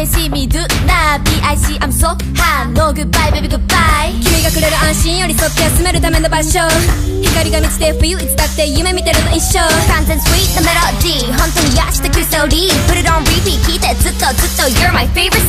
しみるな BIC I'm so high No goodbye baby goodbye 君がくれる安心寄り添って休めるための場所光が満ちて冬いつだって夢見てるの一生完全 sweet なメロディー本当に癒してくれそうり Put it on repeat 聞いてずっとずっと You're my favorite